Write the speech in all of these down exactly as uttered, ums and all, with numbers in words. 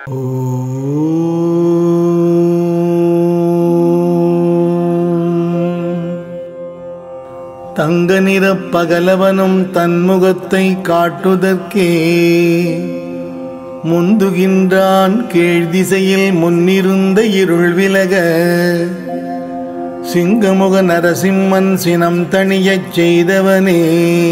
தங்க நிறப் பகலவனும் தன்முகத்தை காட்டுதற்கே முந்துகின்றான் கீழ்திசையில் முன்னிருந்த இருள் விலக சிங்கமுக நரசிம்மன் சினம் தணியச் செய்தவனே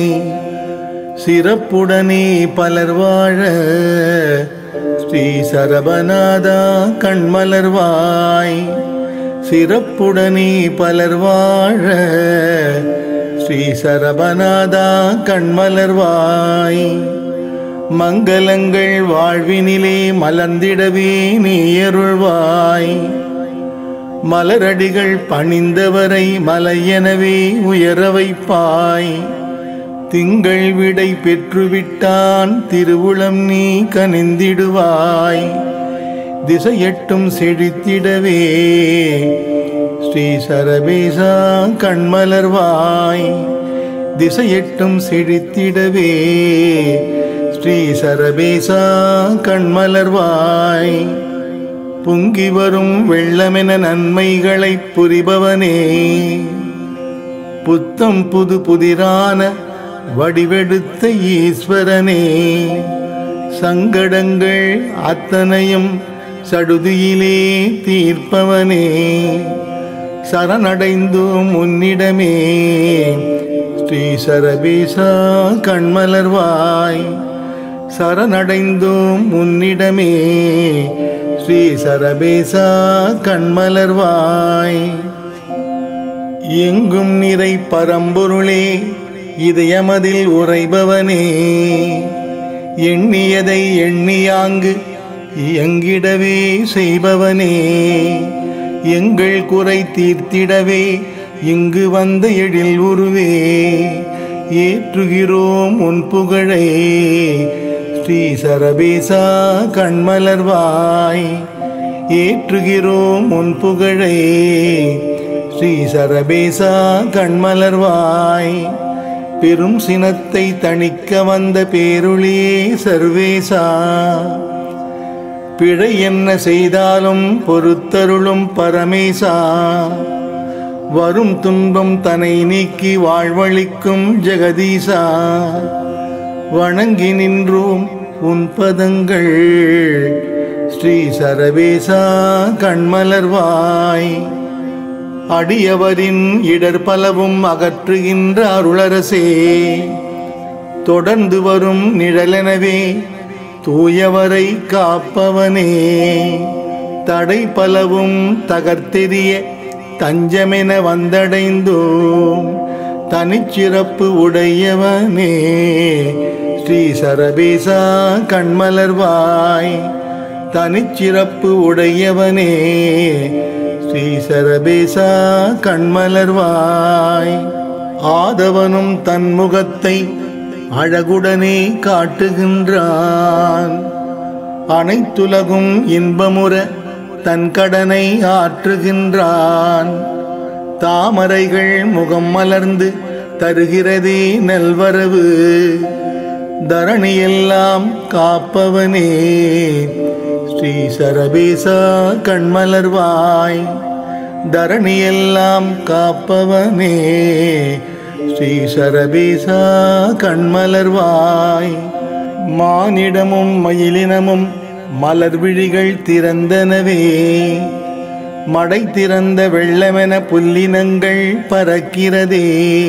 சிறப்புடனே பலர் வாழ ஸ்ரீ சரபநாதா கண்மலர்வாய் சிறப்புடனே பலர் வாழ ஸ்ரீ சரபநாதா கண்மலர்வாய் மங்களங்கள் வாழ்வினிலே மலர்ந்திடவே நீயருள்வாய் மலரடிகள் பணிந்தவரை மலையெனவே உயர வைப்பாய் திங்கள் விடை பெற்றுவிட்டான் திருவுளம் நீ கனிந்திடுவாய் திசையெட்டும் செழித்திடவே ஸ்ரீ சரபேசா கண்மலர்வாய் திசையெட்டும் செழித்திடவே ஸ்ரீ சரபேசா கண்மலர்வாய் பொங்கி வரும் வெள்ளமென நன்மைகளை புரிபவனே புத்தம் புது புதிரான வடிவெடுத்த ஈஸ்வரனே சங்கடங்கள் அத்தனையும் சடுதியிலே தீர்ப்பவனே சரணடைந்தோம் உன்னிடமே ஸ்ரீ சரபேசா கண்மலர்வாய் சரணடைந்தோம் உன்னிடமே ஸ்ரீ சரபேசா கண்மலர்வாய் எங்கும் நிறை பரம்பொருளே இதயமதில் உறைபவனே எண்ணியதை எண்ணியாங்கு இயங்கிடவே செய்பவனே எங்கள் குறை தீர்த்திடவே இங்கு வந்த எழில் உருவே ஏற்றுகிறோம் உன் புகழை ஸ்ரீ சரபேசா கண்மலர்வாய் ஏற்றுகிறோம் உன் புகழை ஸ்ரீ சரபேசா கண்மலர்வாய் பெரும் சினத்தை தணிக்க வந்த பேருளியே சர்வேசா பிழை என்ன செய்தாலும் பொறுத்தருளும் பரமேசா வரும் துன்பம் தன்னை நீக்கி வாழ்வளிக்கும் ஜெகதீசா வணங்கி நின்றோம் உன் பதங்கள் ஸ்ரீ சரபேசா கண்மலர்வாய் அடியவரின் இடர் பலவும் அகற்றுகின்ற அருளரசே தொடர்ந்து வரும் நிழலெனவே தூயவரை காப்பவனே தடை பலவும் தகர்த்தெறிய தஞ்சமென வந்தடைந்தோம் தனிச்சிறப்பு உடையவனே ஸ்ரீ சரபேசா கண்மலர்வாய் தனிச்சிறப்பு உடையவனே ஸ்ரீ சரபேசா கண்மலர்வாய் ஆதவனும் தன்முகத்தை அழகுடனே காட்டுகின்றான் அனைத்துலகும் இன்பமுற தன் கடனை ஆற்றுகின்றான் தாமரைகள் முகம் மலர்ந்து தருகிறதே நல்வரவு தரணியெல்லாம் காப்பவனே ஸ்ரீ சரபேசா கண்மலர்வாய் தரணியெல்லாம் காப்பவனே ஸ்ரீ சரபேசா கண்மலர்வாய் மானிடமும் மயிலினமும் மலர் விழிகள் திறந்தனவே மடை திறந்த வெள்ளமென புல்லினங்கள் பறக்கிறதே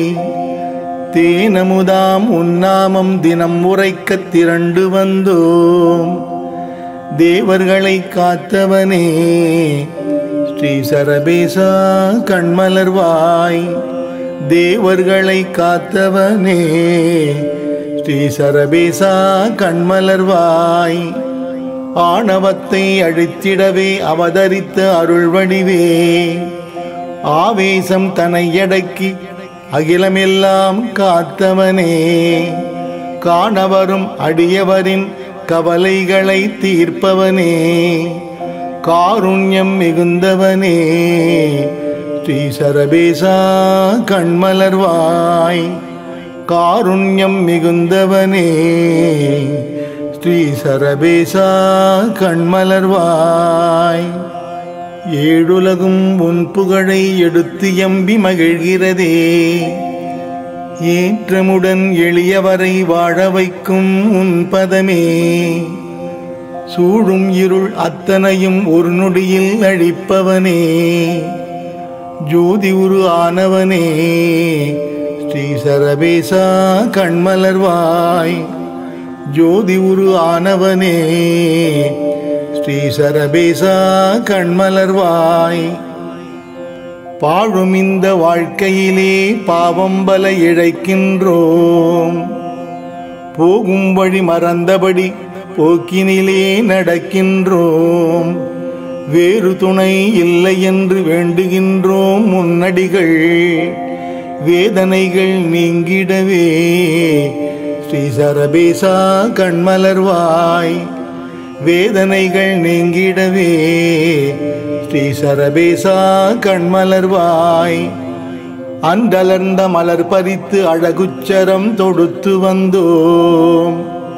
தேனமுதாம் உன்னாமம் தினம் உரைக்க திரண்டு வந்தோம் தேவர்களை காத்தவனே ஸ்ரீ சரபேசா கண்மலர்வாய் தேவர்களை காத்தவனே ஸ்ரீ சரபேசா கண்மலர்வாய் ஆணவத்தை அழித்திடவே அவதரித்த அருள்வடிவே ஆவேசம் தனையடக்கி அகிலமெல்லாம் காத்தவனே காணவரும் அடியவரின் கவலைகளை தீர்ப்பவனே காருண்யம் மிகுந்தவனே ஸ்ரீ சரபேசா கண்மலர்வாய் காருண்யம் மிகுந்தவனே ஸ்ரீ சரபேசா கண்மலர்வாய். ஏழுலகும் உன் புகழை எடுத்து எம்பி மகிழ்கிறதே, ஏற்றமுடன் எளியவரை வாழ வைக்கும் உன் பதமே. சூழும் இருள் அத்தனையும் ஒரு நொடியில் அழிப்பவனே, ஜோதி உரு ஆனவனே ஸ்ரீ சரபேசா கண்மலர்வாய். ஜோதி உரு ஆனவனே ஸ்ரீ சரபேசா கண்மலர்வாய். பாழும் இந்த வாழ்க்கையிலே பாவம் பல இழைக்கின்றோம், போகும் வழி மறந்தபடி போக்கினிலே நடக்கின்றோம். வேறு துணை இல்லை என்று வேண்டுகின்றோம் முன்னடிகள், வேதனைகள் நீங்கிடவே ஸ்ரீ சரபேசா கண்மலர்வாய். வேதனைகள் நீங்கிடவே ஸ்ரீ சரபேசா கண்மலர்வாய். அன்றலர்ந்த மலர் பறித்து அழகுச்சரம் தொடுத்து வந்தோம்,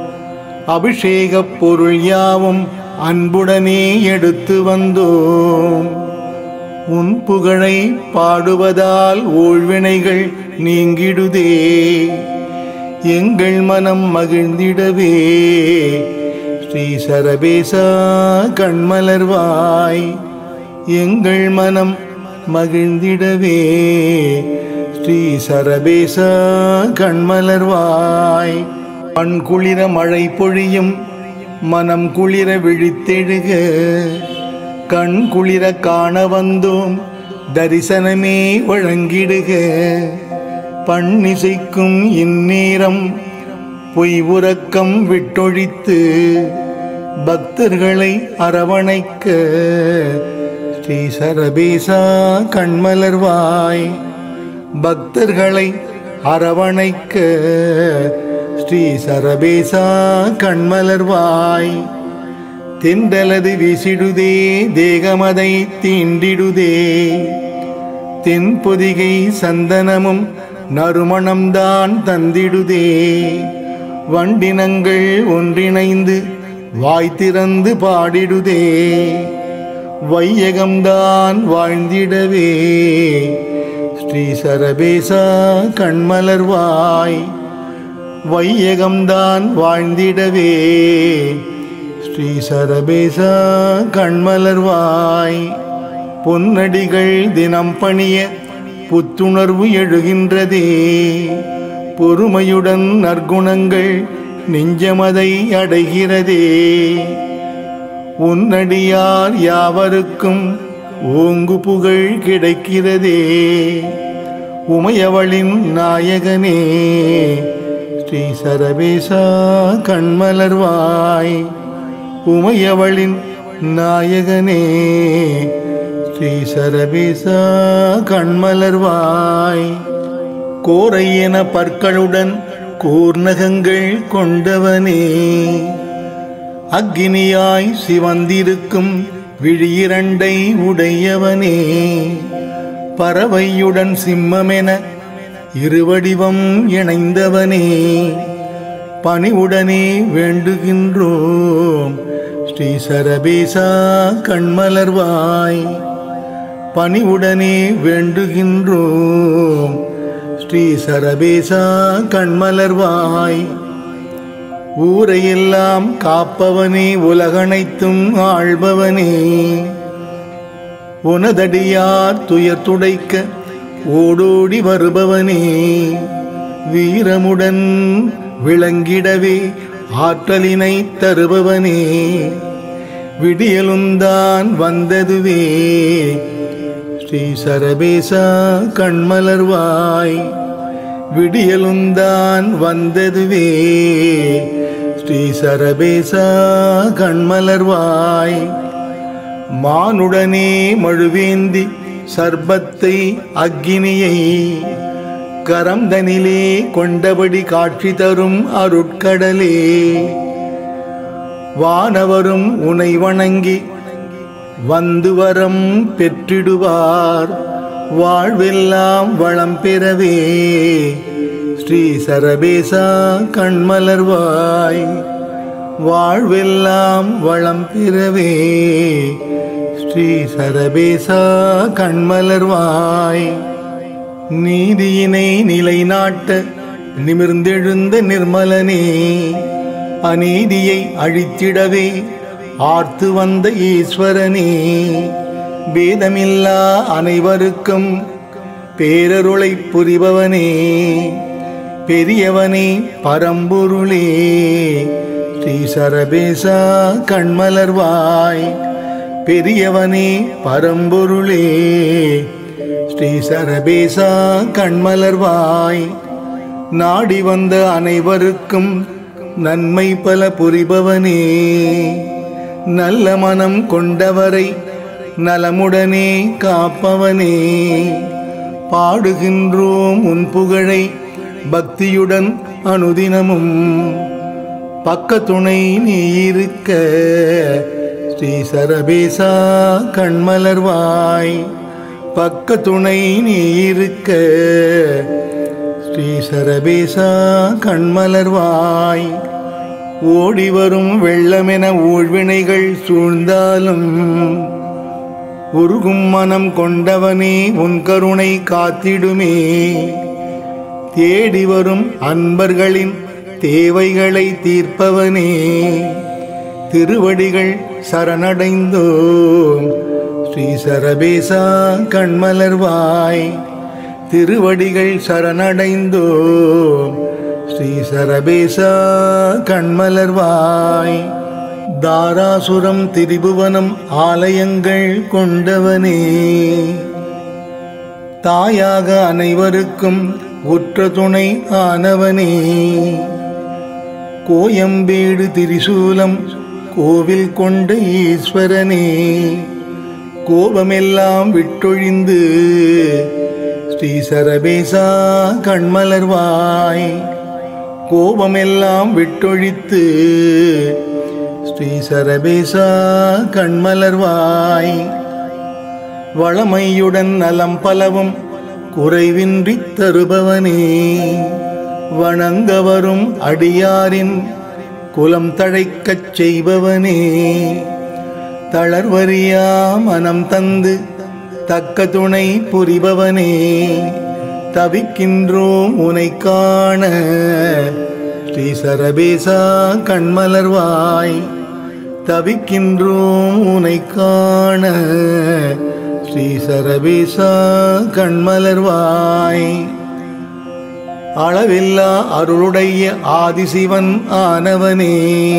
அபிஷேகப் பொருள் யாவும் அன்புடனே எடுத்து வந்தோம். உன் புகழை பாடுவதால் ஊழ்வினைகள் நீங்கிடுதே, எங்கள் மனம் மகிழ்ந்திடவே ஸ்ரீ சரபேசா கண்மலர்வாய். எங்கள் மனம் மகிழ்ந்திடவே ஸ்ரீ சரபேசா கண்மலர்வாய். கண் குளிர மழை பொழியும், மனம் குளிர விழித்தெழுக, கண் குளிர காண வந்தோம் தரிசனமே வழங்கிடுக. பண்ணிசைக்கும் இந்நேரம் பொய் உறக்கம் விட்டொழித்து பக்தர்களை அரவணைக்க ஸ்ரீ சரபேசா கண்மலர்வாய். பக்தர்களை அரவணைக்க ஸ்ரீ சரபேசா கண்மலர்வாய். தென்றலது வீசிடுதே, தேகமதை தீண்டிடுதே, தென்பொதிகை சந்தனமும் நறுமணம்தான் தந்திடுதே. வண்டினங்கள் ஒன்றிணைந்து வாய் திறந்து பாடிடுதே, வையகம்தான் வாழ்ந்திடவே ஸ்ரீ சரபேசா கண்மலர்வாய். வையகம்தான் வாழ்ந்திடவே ஸ்ரீ சரபேசா கண்மலர்வாய். பொன்னடிகள் தினம் பணிய புத்துணர்வு எழுகின்றதே, பொறுமையுடன் நற்குணங்கள் நெஞ்சமதை அடைகிறதே. உன்னடியார் யாவருக்கும் ஓங்கு புகழ் கிடைக்கிறதே, உமையவளின் நாயகனே ஸ்ரீ சரபேசா கண்மலர்வாய். உமையவளின் நாயகனே ஸ்ரீ சரபேசா கண்மலர்வாய். கோரையென பற்களுடன் கூர்நகங்கள் கொண்டவனே, அக்கினியாய் சிவந்திருக்கும் விழியிரண்டை உடையவனே, பறவையுடன் சிம்மமென இருவடிவம் இணைந்தவனே, பணிவுடனே வேண்டுகின்றோம் ஸ்ரீ சரபேசா கண்மலர்வாய். பணிவுடனே வேண்டுகின்றோம் ஸ்ரீ சரபேசா கண்மலர்வாய். ஊரையெல்லாம் காப்பவனே, உலகனைத்தும் ஆள்பவனே, உனதடியார் துயர் துடைக்க ஓடோடி வருபவனே, வீரமுடன் விளங்கிடவே ஆற்றலினை தருபவனே, விடியலுந்தான் வந்ததுவே ஸ்ரீ சரபேசா கண்மலர்வாய். விடியலுந்தான் வந்ததுவே ஸ்ரீ சரபேசா கண்மலர்வாய். மானுடனே மழுவேந்தி சர்பத்தை அக்கினியை கரம்தனிலே கொண்டபடி காட்சி தரும் அருட்கடலே, வானவரும் உனை வணங்கி வந்து வரம் பெற்றிடுவார், வாழ்வெல்லாம் வளம் பெறவே ஸ்ரீ சரபேசா கண்மலர்வாய். வாழ்வெல்லாம் வளம் பெறவே ஸ்ரீ சரபேசா கண்மலர்வாய். நீதியினை நிலைநாட்ட நிமிர்ந்தெழுந்த நிர்மலனே, அநீதியை அழித்திடவே ஆர்த்து வந்த ஈஸ்வரனே, பேதமில்லா அனைவருக்கும் பேரருளை புரிபவனே, பெரியவனே பரம்பொருளே ஸ்ரீ சரபேசா கண்மலர்வாய். பெரியவனே பரம்பொருளே ஸ்ரீ சரபேசா கண்மலர்வாய். நாடி வந்த அனைவருக்கும் நன்மை பல புரிபவனே, நல்ல மனம் கொண்டவரை நலமுடனே காப்பவனே, பாடுகின்றோம் உன் புகழை பக்தியுடன் அனுதினமும், பக்க துணை நீ இருக்க ஸ்ரீ சரபேசா கண்மலர்வாய். பக்க துணை நீ இருக்க ஸ்ரீ சரபேசா கண்மலர்வாய். ஓடி வரும் வெள்ளமென ஊழ்வினைகள் சூழ்ந்தாலும் உருகும் மனம் கொண்டவனே உன் கருணை காத்திடுமே, தேடி வரும் அன்பர்களின் தேவைகளை தீர்ப்பவனே, திருவடிகள் சரணடைந்தோம் ஸ்ரீ சரபேசா கண்மலர்வாய். திருவடிகள் சரணடைந்தோம் ஸ்ரீ சரபேசா கண்மலர்வாய். தாராசுரம் திரிபுவனம் ஆலயங்கள் கொண்டவனே, தாயாக அனைவருக்கும் உற்ற துணை ஆனவனே, கோயம்பேடு திரிசூலம் கோவில் கொண்ட ஈஸ்வரனே, கோபமெல்லாம் விட்டொழிந்து ஸ்ரீ சரபேசா கண்மலர்வாய். கோபமெல்லாம் விட்டொழித்து ஸ்ரீ சரபேசா கண்மலர்வாய். வளமையுடன் நலம் பலவும் குறைவின்றி தருபவனே, வணங்க வரும் அடியாரின் குலம் தழைக்கச் செய்பவனே, தளர்வறியா மனம் தந்து தக்க துணை புரிபவனே, தவிக்கின்றோம் உனை காண ஸ்ரீ சரபேசா கண்மலர்வாய். தவிக்கின்றோம் உனை காண ஸ்ரீ சரபேசா கண்மலர்வாய். அளவில்லா அருளுடைய ஆதிசிவன் ஆனவனே,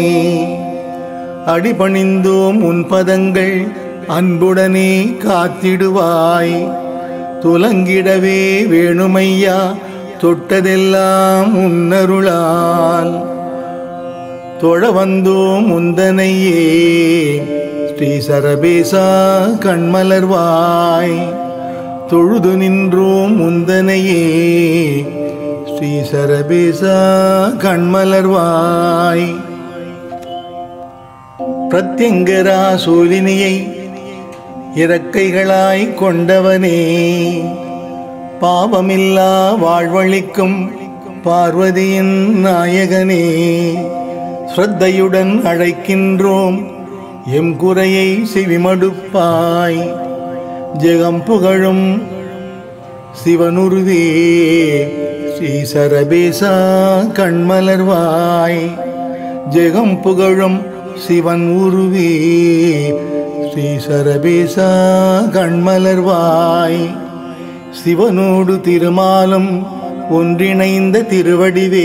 அடிபணிந்தோம் உன் பதங்கள் அன்புடனே காத்திடுவாய். துலங்கிடவே வேணுமையா தொட்டதெல்லாம் உன்னருளால், தொழ வந்தோம் முந்தனையே ஸ்ரீ சரபேசா கண்மலர்வாய். தொழுது நின்றோம் முந்தனையே ஸ்ரீ சரபேசா கண்மலர்வாய். பிரத்யங்கரா சூலினியை இறக்கைகளாய் கொண்டவனே, பாவமில்லா வாழ்வழிக்கும் பார்வதியின் நாயகனே, ஸ்ரத்தையுடன் அழைக்கின்றோம் எம் குறையை செவிமடுப்பாய். ஜெகம் புகழும் சிவனுருவே ஸ்ரீ சரபேசா கண்மலர்வாய். ஜெகம் புகழும் சிவன் உருவே ஸ்ரீ சரபேசா கண்மலர்வாய். சிவனோடு திருமாலும் ஒன்றிணைந்த திருவடிவே,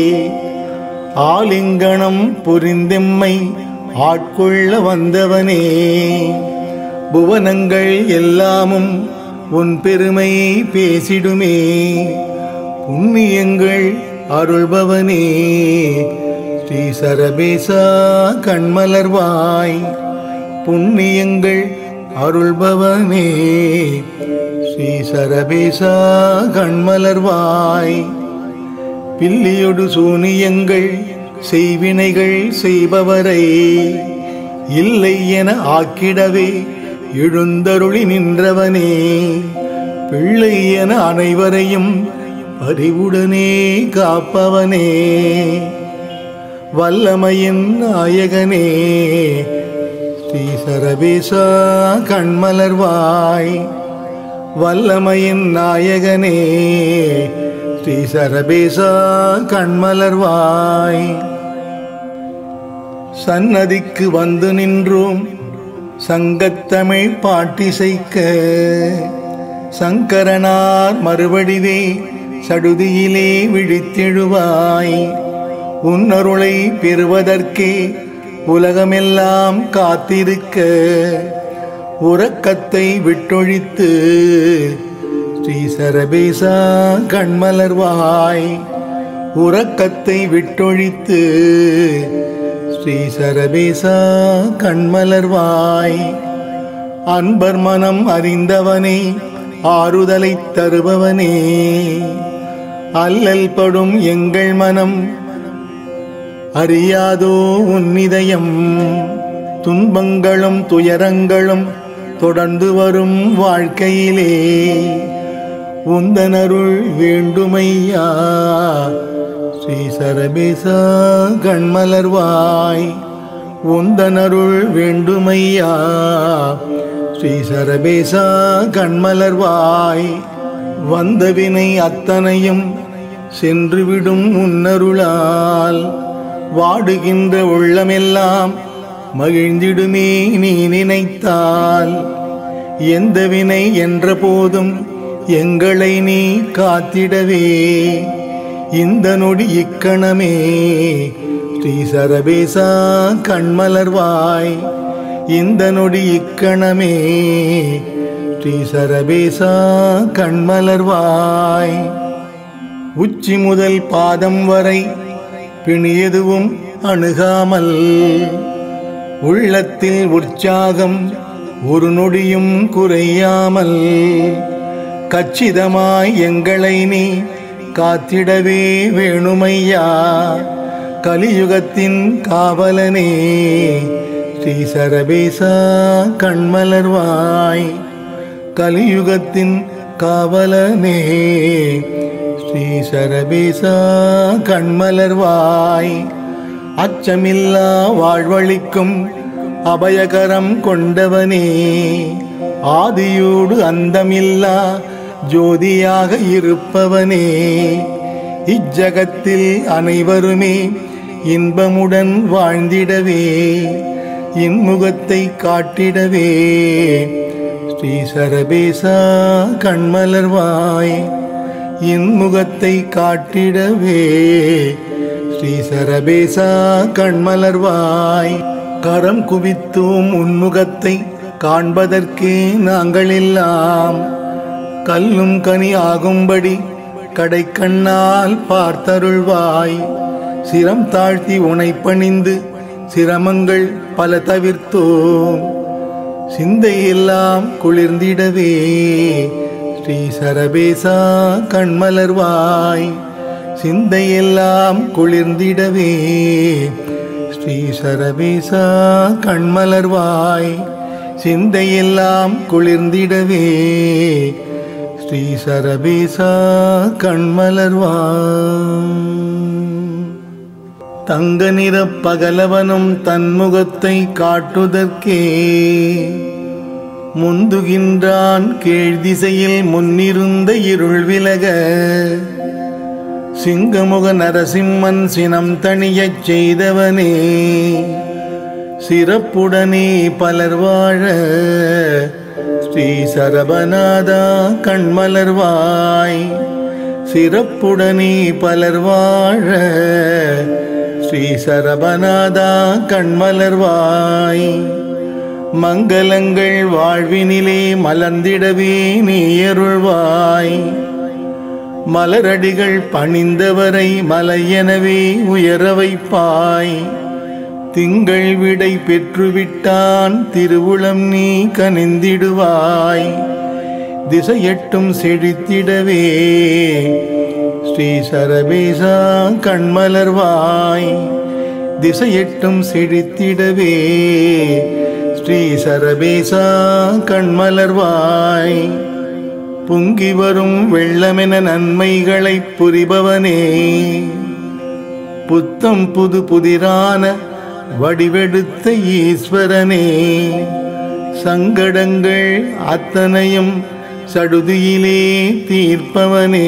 ஆலிங்கனம் புரிந்தெம்மை ஆட்கொள்ள வந்தவனே, புவனங்கள் எல்லாமும் உன் பெருமை பேசிடுமே, புண்ணியங்கள் அருள்பவனே ஸ்ரீ சரபேசா கண்மலர்வாய். புண்ணியங்கள் அருள்பவனே ஸ்ரீ சரபேசா கண்மலர்வாய். பில்லியொடு சூனியங்கள் செய்வினைகள் செய்பவரை இல்லை என ஆக்கிடவே எழுந்தருளி நின்றவனே, பிள்ளை என அனைவரையும் பரிவுடனே காப்பவனே, வல்லமையின் நாயகனே ஸ்ரீ சரபேசா கண்மலர்வாய். வல்லமையின் நாயகனே ஸ்ரீ சரபேசா கண்மலர்வாய். சன்னதிக்கு வந்து நின்றோம் சங்கத்தமிழ் பாட்டிசைக்க, சங்கரனார் மறுவடிவே சடுதியிலே விழித்தெழுவாய். உன்னருளை பெறுவதற்கே உலகமெல்லாம் காத்திருக்க, உறக்கத்தை விட்டொழித்து ஸ்ரீ சரபேசா கண்மலர்வாய். உறக்கத்தை விட்டொழித்து ஸ்ரீ சரபேசா கண்மலர்வாய். அன்பர் மனம் அறிந்தவனே ஆறுதலை தருபவனே, அல்லல் படும் எங்கள் மனம் அறியாதோ உன்னிதயம். துன்பங்களும் துயரங்களும் தொடர்ந்து வரும் வாழ்க்கையிலே உந்தனருள் வேண்டுமையா ஸ்ரீ சரபேசா கண்மலர்வாய். உந்தனருள் வேண்டுமையா ஸ்ரீ சரபேசா கண்மலர்வாய். வந்தவினை அத்தனையும் சென்றுவிடும் உன்னருளால், வாடுகின்ற உள்ளமெல்லாம் மகிழ்ந்திடுமே நீ நினைத்தால். எந்த வினை என்ற போதும் எங்களை நீ காத்திடவே, இந்த நொடி இக்கணமே ஸ்ரீ சரபேசா கண்மலர்வாய். இந்த நொடி இக்கணமே ஸ்ரீ சரபேசா கண்மலர்வாய். உச்சி முதல் பாதம் வரை பிணி எதுவும் அணுகாமல், உள்ளத்தில் உற்சாகம் ஒரு நொடியும் குறையாமல், கச்சிதமாய் எங்களை நீ காத்திடவே வேணுமையா. கலியுகத்தின் காவலனே ஸ்ரீ சரபேசா கண்மலர்வாய். கலியுகத்தின் காவலனே ஸ்ரீ சரபேசா கண்மலர்வாய். அச்சமில்லா வாழ்வழிக்கும் அபயகரம் கொண்டவனே, ஆதியோடு அந்தமில்லா ஜோதியாக இருப்பவனே, இச்சகத்தில் அனைவருமே இன்பமுடன் வாழ்ந்திடவே இன்முகத்தை காட்டிடவே ஸ்ரீ சரபேசா கண்மலர்வாய். இன்முகத்தை காட்டிடவே ஸ்ரீ சரபேசா கண்மலர்வாய். கரம் குவித்தோம் உன்முகத்தை காண்பதற்கே நாங்கள் எல்லாம், கல்லும் கனி ஆகும்படி கடை கண்ணால் பார்த்தருள்வாய். சிரம் தாழ்த்தி உனை பணிந்து சிரமங்கள் பல தவிர்த்தோம், சிந்தையெல்லாம் குளிர்ந்திடவே ஸ்ரீ சரபேசா கண்மலர்வாய். சிந்தையெல்லாம் குளிர்ந்திடவே ஸ்ரீ சரபேசா கண்மலர்வாய். சிந்தையெல்லாம் குளிர்ந்திடவே ஸ்ரீ சரபேசா கண்மலர்வாய். தங்க நிற பகலவனும் தன்முகத்தை காட்டுதற்கே முந்துகின்றான் கீழ் திசையில் முன்னிருந்த இருள் விலக. சிங்கமுக நரசிம்மன் சினம் தணியச் செய்தவனே, சிறப்புடனே பலர் வாழ ஸ்ரீ சரபநாதா கண்மலர்வாய். சிறப்புடனே பலர் வாழ ஸ்ரீ சரபநாதா கண்மலர்வாய். மங்களங்கள் வாழ்வினிலே மலர்ந்திடவே நீயருள்வாய். மலரடிகள் பணிந்தவரை மலையெனவே உயர வைப்பாய். திங்கள் விடை பெற்றுவிட்டான் திருவுளம் நீ கனிந்திடுவாய். திசையெட்டும் செழித்திடவே ஸ்ரீ சரபேசா கண்மலர்வாய். திசையெட்டும் செழித்திடவே ஸ்ரீ சரபேசா கண்மலர்வாய். பொங்கி வரும் வெள்ளமென நன்மைகளை புரிபவனே, புத்தம் புது புதிரான வடிவெடுத்த ஈஸ்வரனே, சங்கடங்கள் அத்தனையும் சடுதியிலே தீர்ப்பவனே,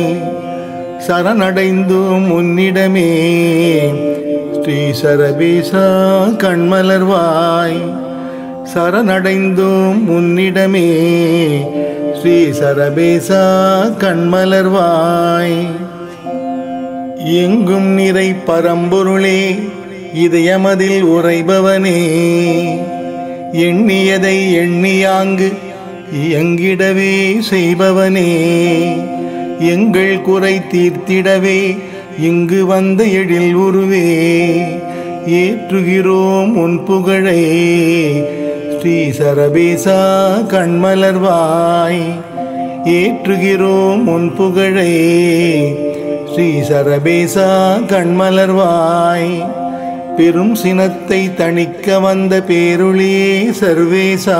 சரணடைந்தோம் உன்னிடமே ஸ்ரீ சரபேசா கண்மலர்வாய். சரணடைந்தோம் உன்னிடமே ஸ்ரீ சரபேசா கண்மலர்வாய். எங்கும் நிறை பரம்பொருளே, இதயமதில் உறைபவனே, எண்ணியதை எண்ணியாங்கு இயங்கிடவே செய்பவனே, எங்கள் குறை தீர்த்திடவே இங்கு வந்த எழில் உருவே, ஏற்றுகிறோம் உன் புகழை ஸ்ரீ சரபேசா கண்மலர்வாய். ஏற்றுகிறோம் உன் புகழை ஸ்ரீ சரபேசா கண்மலர்வாய். பெரும் சினத்தை தணிக்க வந்த பேருளியே சர்வேசா,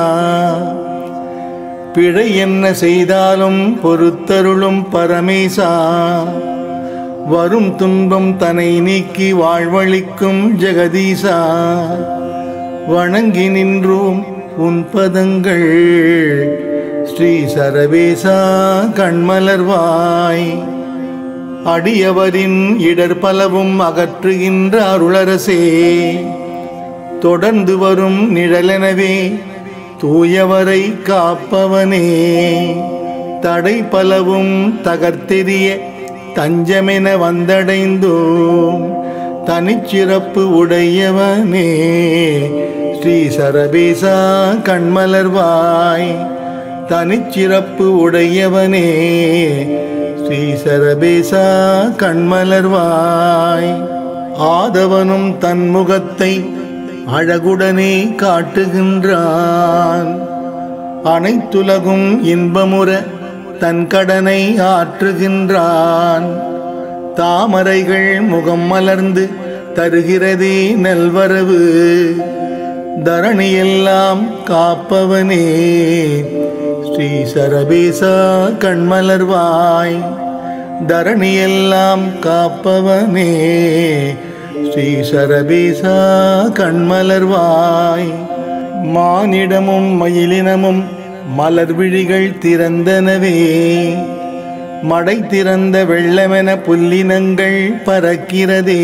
பிழை என்ன செய்தாலும் பொறுத்தருளும் பரமேசா, வரும் துன்பம் தனை நீக்கி வாழ்வளிக்கும் ஜெகதீசா, வணங்கி நின்றோம் உன் பதங்கள் ஸ்ரீ சரபேசா கண்மலர்வாய். அடியவரின் இடர் பலவும் அகற்றுகின்ற அருளரசே, தொடர்ந்து வரும் நிழலெனவே தூயவரை காப்பவனே, தடை பலவும் தகர்த்தெறிய தஞ்சமென வந்தடைந்தோம் தனிச்சிறப்பு உடையவனே ஸ்ரீ சரபேசா கண்மலர்வாய். தனிச்சிறப்பு உடையவனே ஸ்ரீ சரபேசா கண்மலர்வாய். ஆதவனும் தன்முகத்தை அழகுடனே காட்டுகின்றான், அனைத்துலகும் இன்பமுற தன் கடனை ஆற்றுகின்றான். தாமரைகள் முகம் மலர்ந்து தருகிறதே நல்வரவு, தரணியெல்லாம் காப்பவனே ஸ்ரீ சரபேசா கண்மலர்வாய். தரணியெல்லாம் காப்பவனே ஸ்ரீ சரபேசா கண்மலர்வாய். மானிடமும் மயிலினமும் மலர் விழிகள் திறந்தனவே, மடை திறந்த வெள்ளமென புல்லினங்கள் பறக்கிறதே,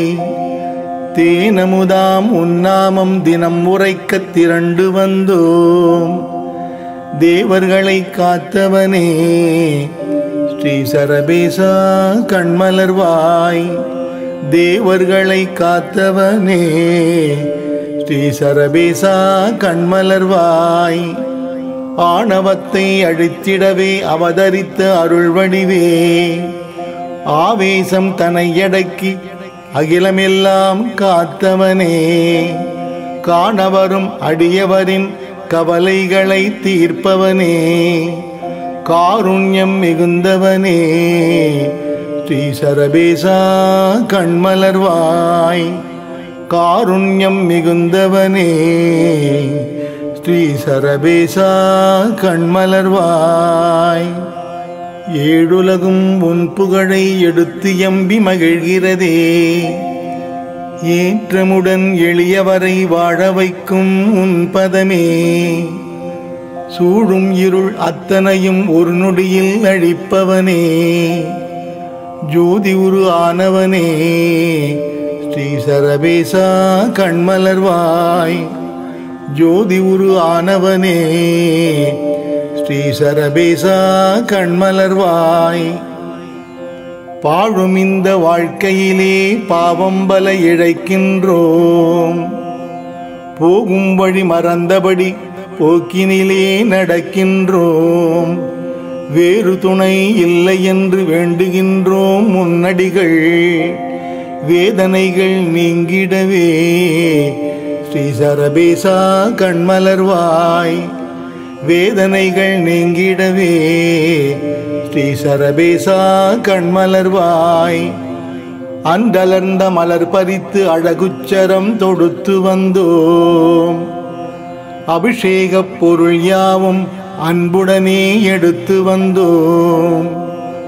தேனமுதாம் உன்னாமம் தினம் உரைக்க திரண்டு வந்தோம் தேவர்களை காத்தவனே ஸ்ரீ சரபேசா கண்மலர்வாய். தேவர்களை காத்தவனே ஸ்ரீ சரபேசா கண்மலர்வாய். ஆணவத்தை அழித்திடவே அவதரித்த அருள்வடிவே, ஆவேசம் தனையடக்கி அகிலமெல்லாம் காத்தவனே, காணவரும் அடியவரின் கவலைகளை தீர்ப்பவனே, காருண்யம் மிகுந்தவனே ஸ்ரீ சரபேசா கண்மலர்வாய். காருண்யம் மிகுந்தவனே ஸ்ரீ சரபேசா கண்மலர்வாய். ஏழுலகும் உன் புகழை எடுத்து எம்பி மகிழ்கிறதே, ஏற்றமுடன் எளியவரை வாழ வைக்கும் உன் பதமே, சூழும் இருள் அத்தனையும் ஒரு நொடியில் அழிப்பவனே, ஜோதி உரு ஆனவனே ஸ்ரீ சரபேசா கண்மலர்வாய். ஜோதி உரு ஆனவனே ஸ்ரீ சரபேசா கண்மலர்வாய். பாழும் இந்த வாழ்க்கையிலே பாவம் பல இழைக்கின்றோம், போகும் வழி மறந்தபடி போக்கினிலே நடக்கின்றோம், வேறு துணை இல்லை என்று வேண்டுகின்றோம் முன்னடிகள், வேதனைகள் நீங்கிடவே ஸ்ரீ சரபேசா கண்மலர்வாய். வேதனைகள் நீங்கிடவே ஸ்ரீ சரபேசா கண்மலர்வாய். அன்றலர்ந்த மலர் பறித்து அழகுச்சரம் தொடுத்து வந்தோம், அபிஷேகப் பொருள் யாவும் அன்புடனே எடுத்து வந்தோம்,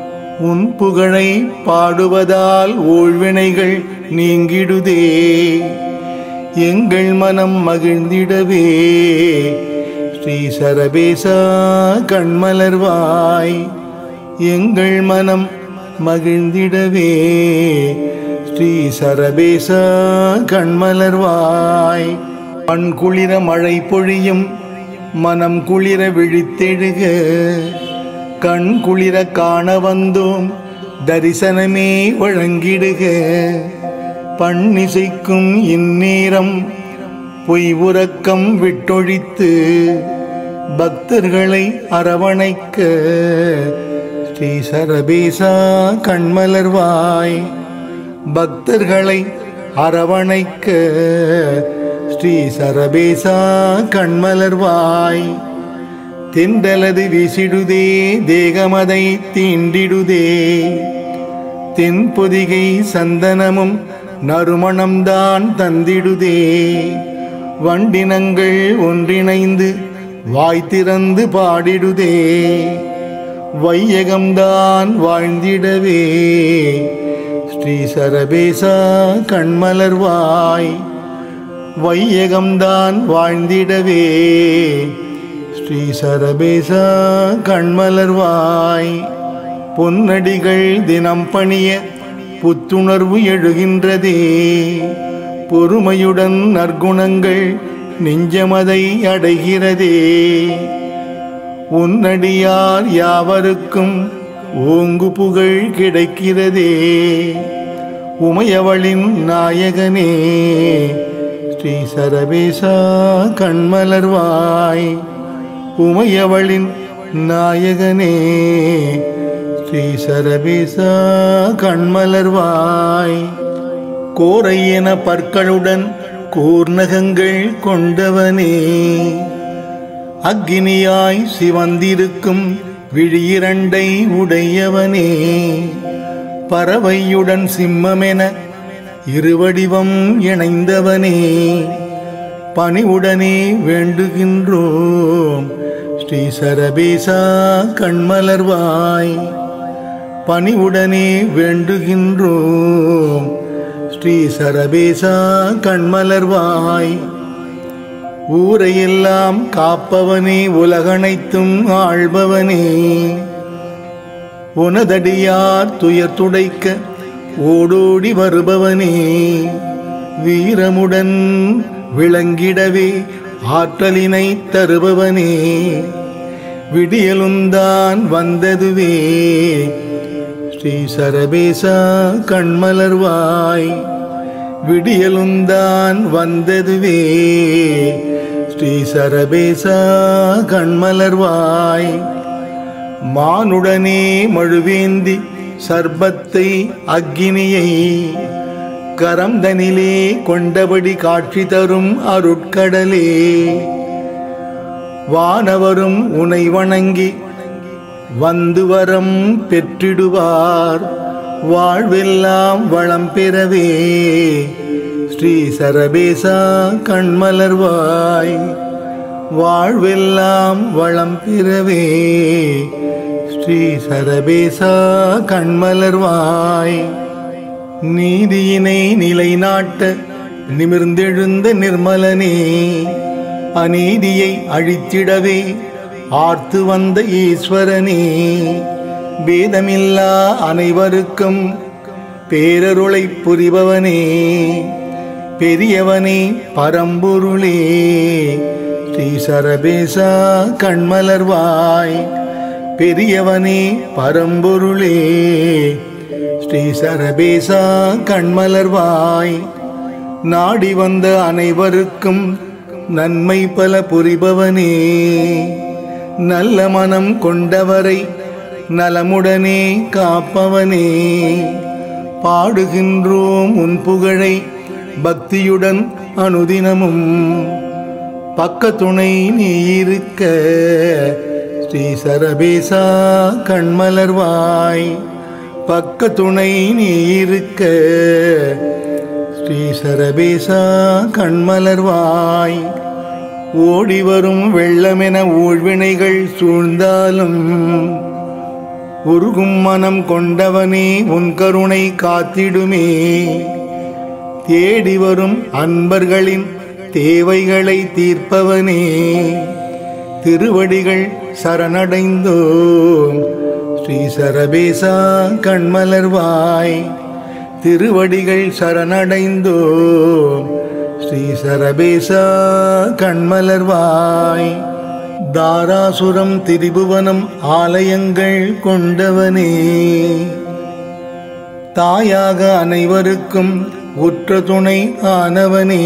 உன் புகழை பாடுவதால் ஊழ்வினைகள் நீங்கிடுதே. எங்கள் மனம் மகிழ்ந்திடவே ஸ்ரீ சரபேசா கண்மலர்வாய். எங்கள் மனம் மகிழ்ந்திடவே ஸ்ரீ சரபேசா கண்மலர்வாய். கண் குளிர மழை பொழியும் மனம் குளிர விழித்தெழுக. கண் குளிர காண வந்தோம் தரிசனமே வழங்கிடுக. பண்ணிசைக்கும் இந்நேரம் பொய் உறக்கம் விட்டொழித்து பக்தர்களை அரவணைக்க ஸ்ரீ சரபேசா கண்மலர்வாய். பக்தர்களை அரவணைக்க ஸ்ரீ சரபேசா கண்மலர்வாய். தென்றலது வீசிடுதே தேகமதை தீண்டிடுதே. தென்பொதிகை சந்தனமும் நறுமணம்தான் தந்திடுதே. வண்டினங்கள் ஒன்றிணைந்து வாய் திறந்து பாடிடுதே. வையகம்தான் வாழ்ந்திடவே ஸ்ரீ சரபேசா கண்மலர்வாய். வையகம்தான் வாழ்ந்திடவே ஸ்ரீ சரபேசா கண்மலர்வாய். பொன்னடிகள் தினம் பணிய புத்துணர்வு எழுகின்றதே. பொறுமையுடன் நற்குணங்கள் நெஞ்சமதை அடைகிறதே. உன்னடியார் யாவருக்கும் ஓங்கு புகழ் கிடைக்கிறதே. உமையவளின் நாயகனே ஸ்ரீ சரபேசா கண்மலர்வாய். உமையவளின் நாயகனே ஸ்ரீ சரபேசா கண்மலர்வாய். கோரையென பற்களுடன் கூர்நகங்கள் கொண்டவனே. அக்கினியாய் சிவந்திருக்கும் விழியிரண்டை உடையவனே. பறவையுடன் சிம்மமென இருவடிவம் இணைந்தவனே. பணிவுடனே வேண்டுகின்றோம் ஸ்ரீ சரபேசா கண்மலர்வாய். பணிவுடனே வேண்டுகின்றோம் ஸ்ரீ சரபேசா கண்மலர்வாய். ஊரையெல்லாம் காப்பவனே உலகனைத்தும் ஆள்பவனே. உனதடியார் துயர் துடைக்க ஓடோடி வருபவனே. வீரமுடன் விளங்கிடவே ஆற்றலினை தருபவனே. விடியலுந்தான் வந்ததுவே ஸ்ரீ சரபேசா கண்மலர்வாய். விடியலுந்தான் வந்ததுவே ஸ்ரீ சரபேசா கண்மலர்வாய். மானுடனே மழுவேந்தி சர்பத்தை அக்கினியை கரம்தனிலே கொண்டபடி காட்சி தரும் அருட்கடலே. வானவரும் உனை வணங்கி வந்து வரம் பெற்றிடுவார். வாழ்வெல்லாம் வளம் பெறவே ஸ்ரீ சரபேசா கண்மலர்வாய். வாழ்வெல்லாம் வளம் பெறவே ஸ்ரீ சரபேசா கண்மலர்வாய். நீதியினை நிலைநாட்ட நிமிர்ந்தெழுந்த நிர்மலனே. அநீதியை அழித்திடவே ஆர்த்து வந்த ஈஸ்வரனே. பேதமில்லா அனைவருக்கும் பேரருளை புரிபவனே. பெரியவனே பரம்பொருளே ஸ்ரீ சரபேசா கண்மலர்வாய். பெரியவனே பரம்பொருளே ஸ்ரீ சரபேசா கண்மலர்வாய். நாடி வந்த அனைவருக்கும் நன்மை பல புரிபவனே. நல்ல மனம் கொண்டவரை நலமுடனே காப்பவனே. பாடுகின்றோம் உன் புகழை பக்தியுடன் அனுதினமும். பக்க துணை நீ இருக்க ஸ்ரீ சரபேசா கண்மலர்வாய். பக்க துணை நீ இருக்க ஸ்ரீ சரபேசா கண்மலர்வாய். ஓடி வரும் வெள்ளமென ஊழ்வினைகள் சூழ்ந்தாலும் உருகும் மனம் கொண்டவனே உன் கருணை காத்திடுமே. தேடி வரும் அன்பர்களின் தேவைகளை தீர்ப்பவனே, திருவடிகள் சரணடைந்தோம் ஸ்ரீ சரபேசா கண்மலர்வாய். திருவடிகள் சரணடைந்தோம் ஸ்ரீ சரபேசா கண்மலர்வாய். தாராசுரம் திரிபுவனம் ஆலயங்கள் கொண்டவனே, தாயாக அனைவருக்கும் உற்ற துணை ஆனவனே.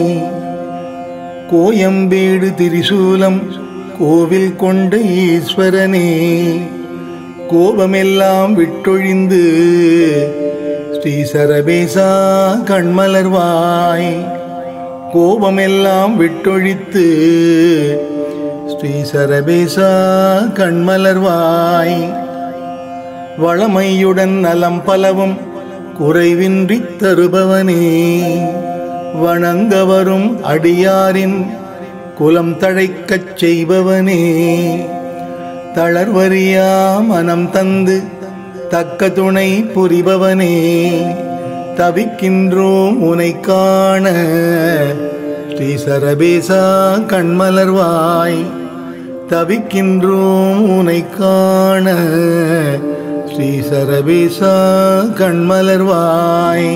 கோயம்பேடு திரிசூலம் கோவில் கொண்ட ஈஸ்வரனே, கோபமெல்லாம் விட்டொழிந்து ஸ்ரீ சரபேசா கண்மலர்வாய். கோபமெல்லாம் விட்டொழித்து ஸ்ரீ சரபேசா கண்மலர்வாய். வளமையுடன் நலம் பலவும் குறைவின்றி தருபவனே, வணங்க வரும் அடியாரின் குலம் தழைக்கச் செய்பவனே. தளர்வறியா மனம் தந்து தக்க துணை புரிபவனே, தவிக்கின்றோம் உனை காண ஸ்ரீ சரபேசா கண்மலர்வாய். தவிக்கின்றோம் உனை காண ஸ்ரீ சரபேசா கண்மலர்வாய்.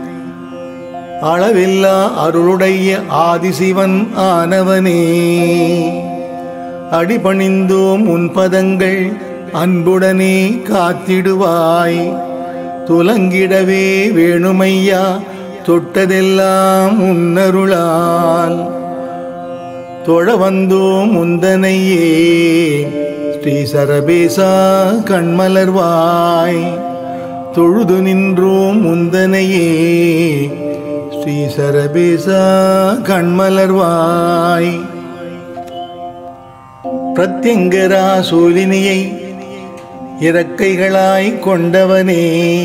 அளவில்லா அருளுடைய ஆதிசிவன் ஆனவனே, அடிபணிந்தோம் உன் பதங்கள் அன்புடனே காத்திடுவாய். துலங்கிடவே வேணுமையா தொட்டதெல்லாம் உன்னருளால். தொழ வந்தோம் முந்தனையே ஸ்ரீ சரபேசா கண்மலர்வாய். தொழுது நின்றோம் முந்தனையே ஸ்ரீ சரபேசா கண்மலர்வாய். பிரத்யங்கரா சூலினியை இறக்கைகளாய் கொண்டவனே,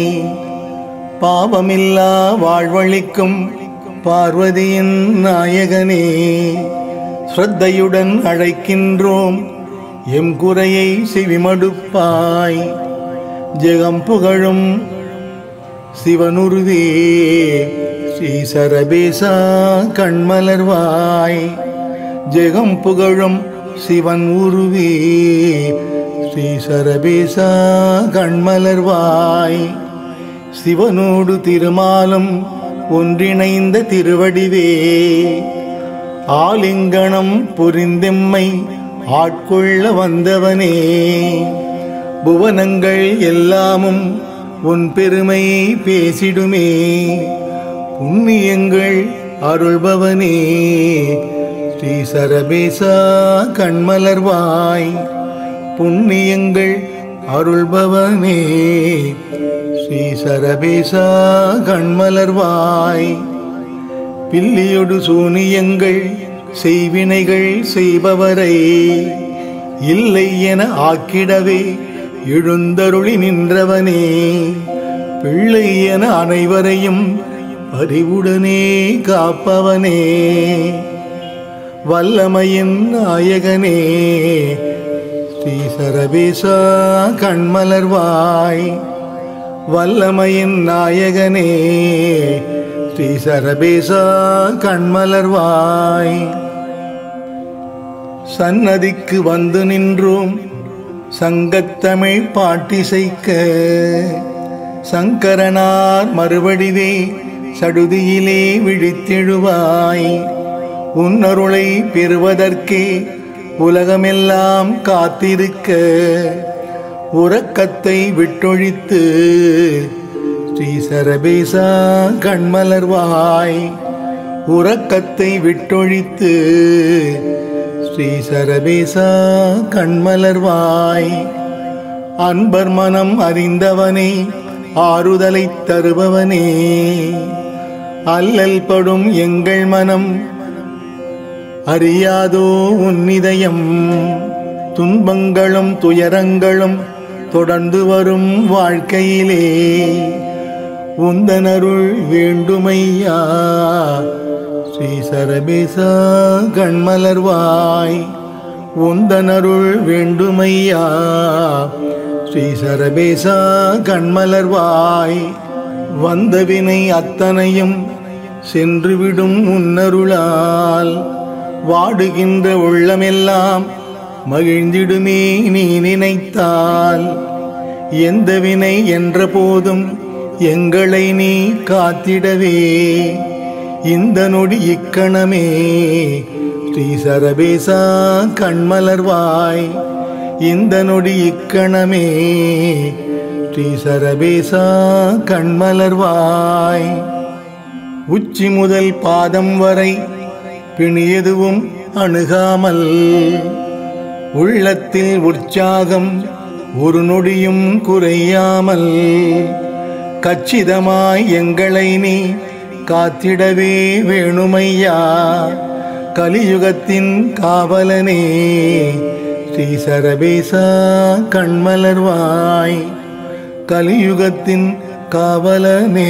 பாவமில்லா வாழ்வழிக்கும் பார்வதியின் நாயகனே. ஸ்ரத்தையுடன் அழைக்கின்றோம் எம் குறையை செவிமடுப்பாய். ஜெகம் புகழும் சிவனுருவே ஸ்ரீ சரபேசா கண்மலர்வாய். ஜெகம் புகழும் சிவன் உருவே ஸ்ரீ சரபேசா கண்மலர்வாய். சிவனோடு திருமாலும் ஒன்றிணைந்த திருவடிவே, ஆலிங்கனம் புரிந்தெம்மை ஆட்கொள்ள வந்தவனே. புவனங்கள் எல்லாமும் உன் பெருமை பேசிடுமே, புண்ணியங்கள் அருள்பவனே ஸ்ரீ சரபேசா கண்மலர்வாய். புண்ணியங்கள் அருள்பவனே ஸ்ரீ சரபேசா கண்மலர்வாய். பில்லியொடு சூனியங்கள் செய்வினைகள் செய்பவரை இல்லை என ஆக்கிடவே எழுந்தருளி நின்றவனே. பிள்ளை என அனைவரையும் அறிவுடனே காப்பவனே, வல்லமையின் நாயகனே ஸ்ரீ சரபேசா கண்மலர்வாய். வல்லமையின் நாயகனே ஸ்ரீ சரபேசா கண்மலர்வாய். சன்னதிக்கு வந்து நின்றோம் சங்கத்தமிழ் பாட்டிசைக்க. சங்கரனார் மறுவடிவே சடுதியிலே விழித்தெழுவாய். உன்னருளை பெறுவதற்கே உலகமெல்லாம் காத்திருக்க. உறக்கத்தை விட்டொழித்து ஸ்ரீ சரபேசா கண்மலர்வாய். உறக்கத்தை விட்டொழித்து ஸ்ரீ சரபேசா கண்மலர்வாய். அன்பர் மனம் அறிந்தவனே, ஆறுதலை தருபவனே. அல்லல் படும் எங்கள் மனம் அறியாதோ உன்னிதயம். துன்பங்களும் துயரங்களும் தொடர்ந்து வரும் வாழ்க்கையிலே உந்தனருள் வேண்டுமையா ஸ்ரீ சரபேசா கண்மலர்வாய். உந்தனருள் வேண்டுமையா ஸ்ரீ சரபேசா கண்மலர்வாய். வந்தவினை அத்தனையும் சென்றுவிடும் உன்னருளால் வாடுகின்ற உள்ளமெல்லாம் மகிழ்ந்திடுமே நீ நினைத்தால். எந்த வினை என்ற போதும் எங்களை நீ காத்திடவே இந்த நொடி இக்கணமே ஸ்ரீ சரபேசா கண்மலர்வாய். இந்த நொடி இக்கணமே ஸ்ரீ சரபேசா கண்மலர்வாய். உச்சி முதல் பாதம் வரை பிணி எதுவும் அணுகாமல் உள்ளத்தில் உற்சாகம் ஒரு நொடியும் குறையாமல் கச்சிதமாய் எங்களை நீ காத்திடவே வேணுமையா. கலியுகத்தின் காவலனே ஸ்ரீ சரபேசா கண்மலர்வாய். கலியுகத்தின் காவலனே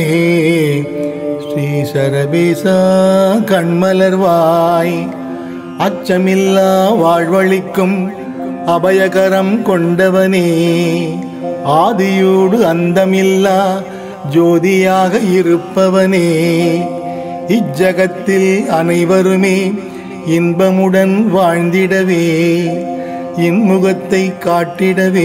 ஸ்ரீ சரபேசா கண்மலர்வாய். அச்சமில்லா வாழ்வழிக்கும் அபயகரம் கொண்டவனே ஆதியோடு அந்தமில்லா ஜோதியாக இருப்பவனே இஜகத்தில் அனைவருமே இன்பமுடன் வாழ்ந்திடவே இன்முகத்தை காட்டிடவே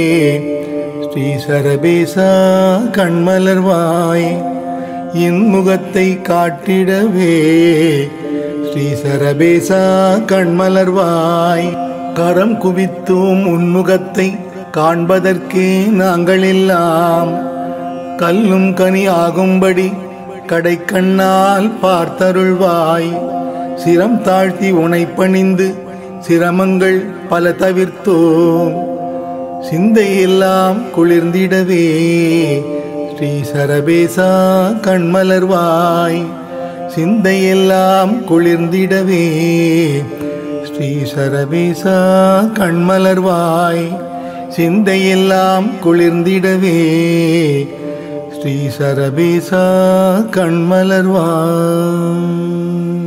ஸ்ரீ சரபேசா கண்மலர்வாய். இன்முகத்தை காட்டிடவே ஸ்ரீ சரபேசா கண்மலர்வாய். கரம் குவித்தோம் உன்முகத்தை காண்பதற்கே நாங்கள் எல்லாம் கல்லும் கனி ஆகும்படி கடை கண்ணால் பார்த்தருள்வாய். சிரம் தாழ்த்தி உனை பணிந்து சிரமங்கள் பல தவிர்த்தோம் சிந்தையெல்லாம் குளிர்ந்திடவே ஸ்ரீ சரபேசா கண்மலர்வாய். சிந்தையெல்லாம் குளிர்ந்திடவே ஸ்ரீ சரபேசா கண்மலர்வாய். சிந்தையெல்லாம் குளிர்ந்திடவே ஸ்ரீ சரபேசா கண்மலர்வாய்.